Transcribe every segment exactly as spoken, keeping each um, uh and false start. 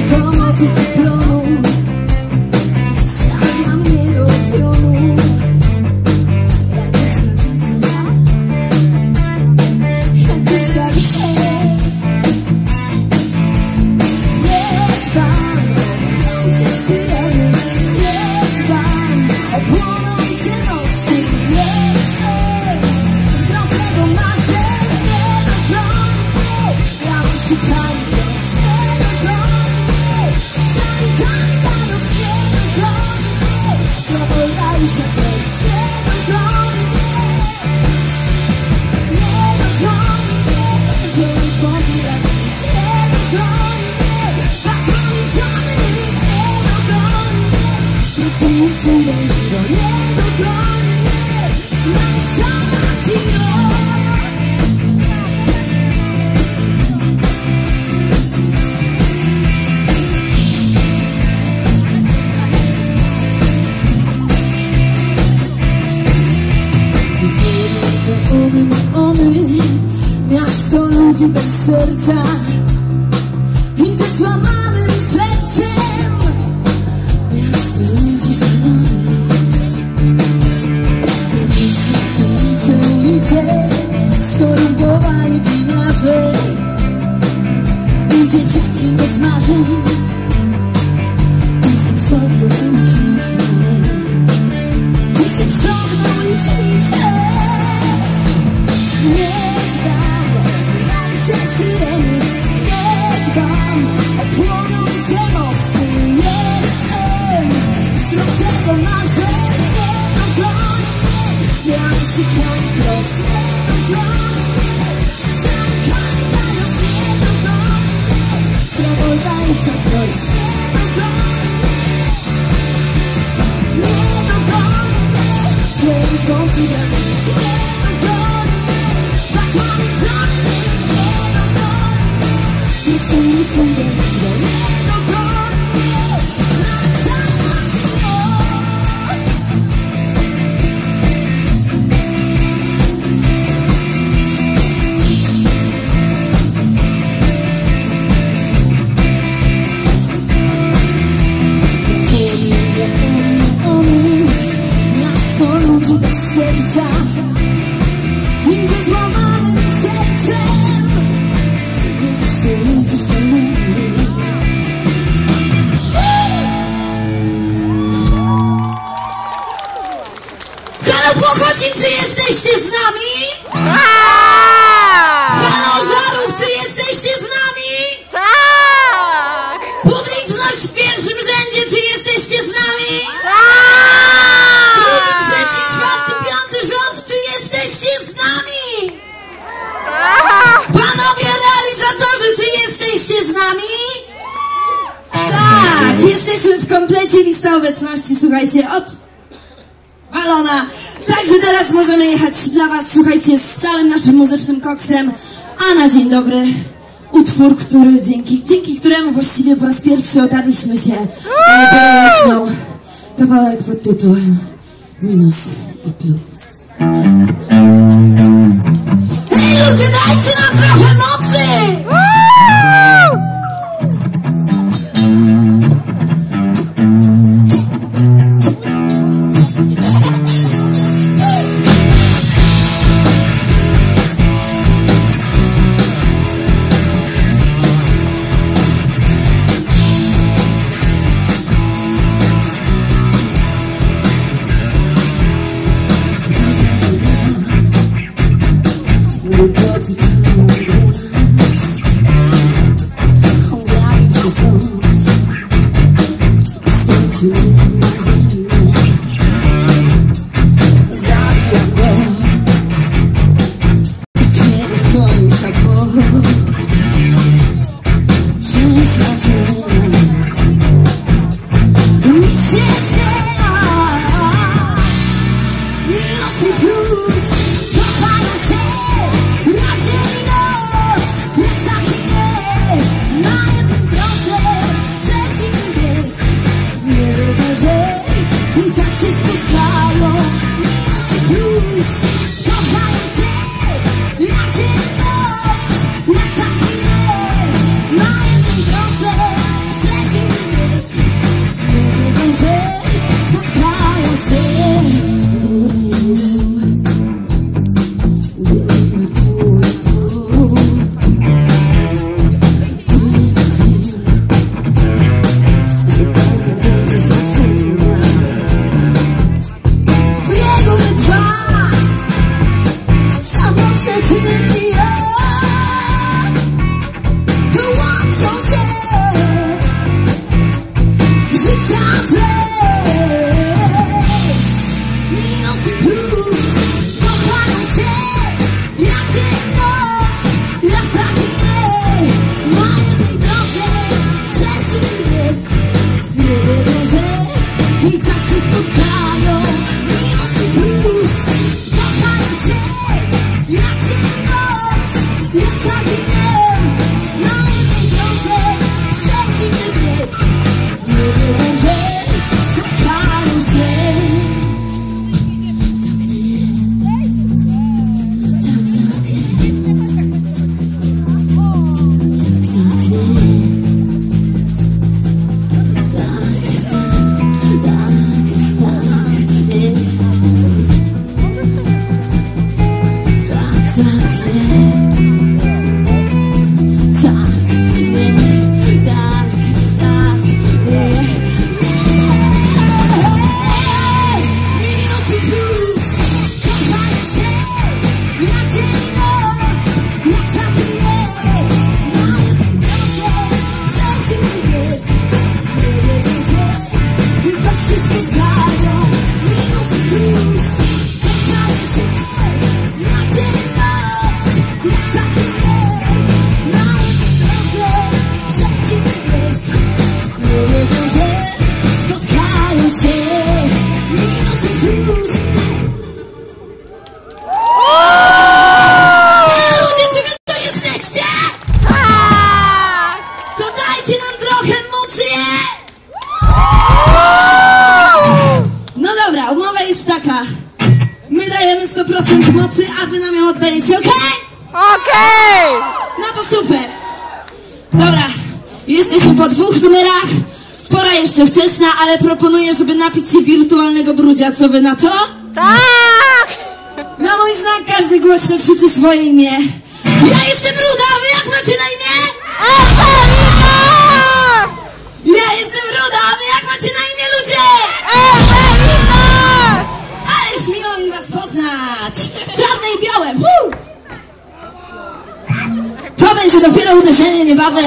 tylko mocy cyklonu stawia mnie do pionu. Jak błyskawica, jak błyskawica. Niech Pan mówiące syreny, niech Pan o płonące mosty. Jestem w drobnego marzeń niedokończeń. Ja szukam miasto ludzi bez serca i ze złamanym sercem. Miasto ludzi szalonych, ulice, ulice, ulice, skorumpowani gliniarze i dzieciaki bez marzeń i seksowne ulicznice, i seksowne ulicznice. Niech Wam mówiące syreny, niech Wam o płonące mosty. Jestem z drobnego marzeń niedokończeń. Ja szukam prostego dłonie, szukam na nas niedokończeń. Krowodajcza to jest niedokończeń, niedokończeń. James Bond i brat niedokończeń. Miasto ludzi bez serca i ze złamanym sercem. Miasto ludzi szalonych. Halo Płochocin, czy jesteście z nami? Tak! Halo Żarów, czy jesteście z nami? Tak! Publiczność w pierwszym rzędzie, czy jesteście z nami? Tak! Drugi, trzeci, czwarty, piąty rząd, czy jesteście z nami? Tak! Panowie realizatorzy, czy jesteście z nami? Tak, jesteśmy w komplecie, lista obecności, słuchajcie, od walona. Także teraz możemy jechać dla was, słuchajcie, z całym naszym muzycznym koksem. A na dzień dobry utwór, który dzięki, dzięki któremu właściwie po raz pierwszy otarliśmy się pełną kawałek pod tytułem Minus i Plus. Hej ludzie, dajcie nam trochę mocy! My dajemy sto procent mocy, a wy nam ją oddajecie, okej? Okay? Okej! Okay. No to super. Dobra, jesteśmy po dwóch numerach. Pora jeszcze wczesna, ale proponuję, żeby napić się wirtualnego brudzia. Co wy na to? Tak! Na mój znak każdy głośno krzyczy swoje imię. Ja jestem Ruda, a wy jak macie na imię? Ewelina! Ja jestem Ruda, a wy jak macie na imię, ludzie? Ewelina! Ależ miło mi was poznać. Czarne i białe. Woo! To będzie dopiero uderzenie niebawem.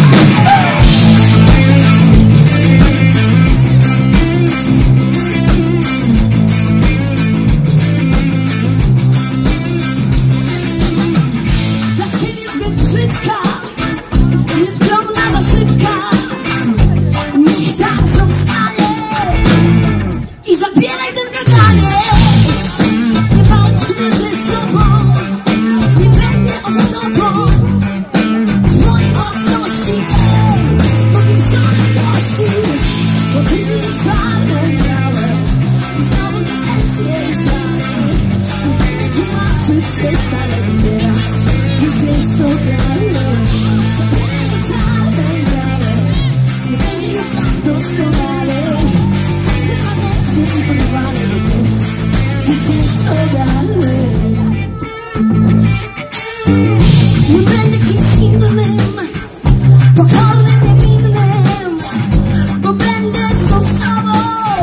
Nie będę kimś innym, pokornym jak innym, bo będę znów sobą,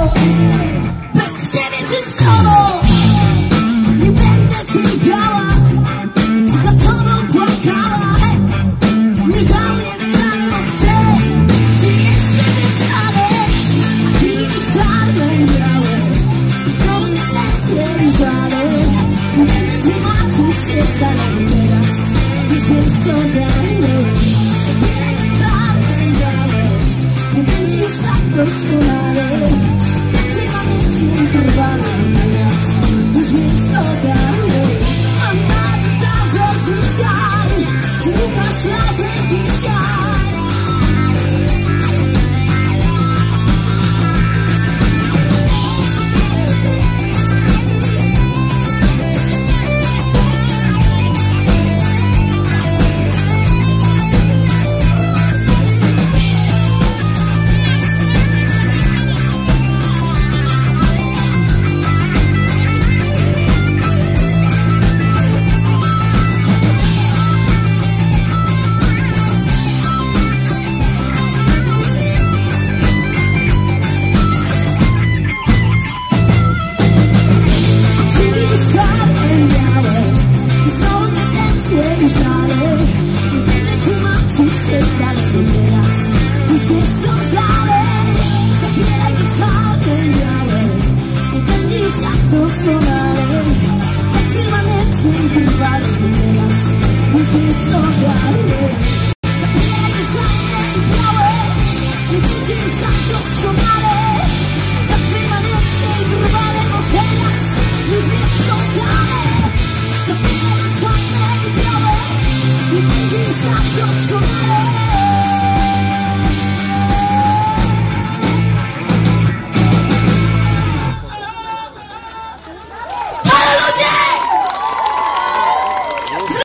bez ciebie czy z tobą. Nie będę cierpiała, za tobą płakała. Nie żałuję wcale, bo chcę się jeszcze wyszaleć. A widzisz czarne i białe, i znowu nie lecę i żalę. Nie będę tłumaczyć się z daleka teraz. Wiesz co dalej, zabieraj te czarne i białe. Nie będzie już tak doskonale, tak permanentnie porwane teraz. Już wiesz co dalej. A na gitarze dzisiaj Łukasz razem dzisiaj. Doskonale, tak permanentnie trwale teraz. Już wiesz co dalej.